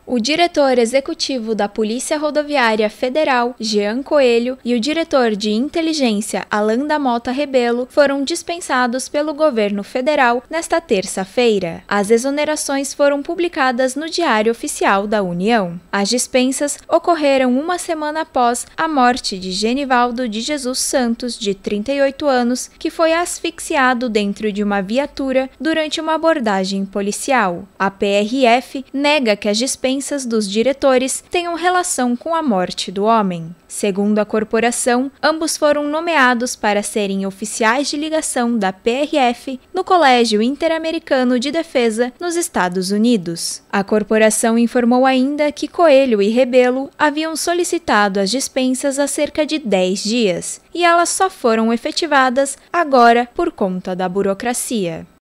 O diretor executivo da Polícia Rodoviária Federal, Jean Coelho, e o diretor de inteligência, Alan da Mota Rebelo, foram dispensados pelo governo federal nesta terça-feira. As exonerações foram publicadas no Diário Oficial da União. As dispensas ocorreram uma semana após a morte de Genivaldo de Jesus Santos, de 38 anos, que foi asfixiado dentro de uma viatura durante uma abordagem policial. A PRF nega que as dispensas dos diretores tenham relação com a morte do homem. Segundo a corporação, ambos foram nomeados para serem oficiais de ligação da PRF no Colégio Interamericano de Defesa nos Estados Unidos. A corporação informou ainda que Coelho e Rebelo haviam solicitado as dispensas há cerca de 10 dias, e elas só foram efetivadas agora por conta da burocracia.